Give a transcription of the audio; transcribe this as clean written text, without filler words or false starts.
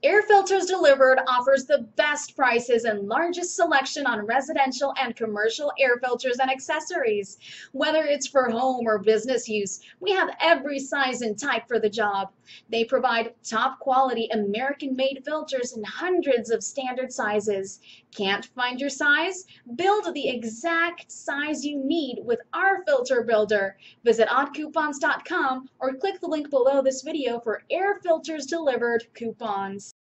Air Filters Delivered offers the best prices and largest selection on residential and commercial air filters and accessories. Whether it's for home or business use, we have every size and type for the job. They provide top quality American made filters in hundreds of standard sizes. Can't find your size? Build the exact size you need with our filter builder. Visit oddcoupons.com or click the link below this video for Air Filters Delivered coupons.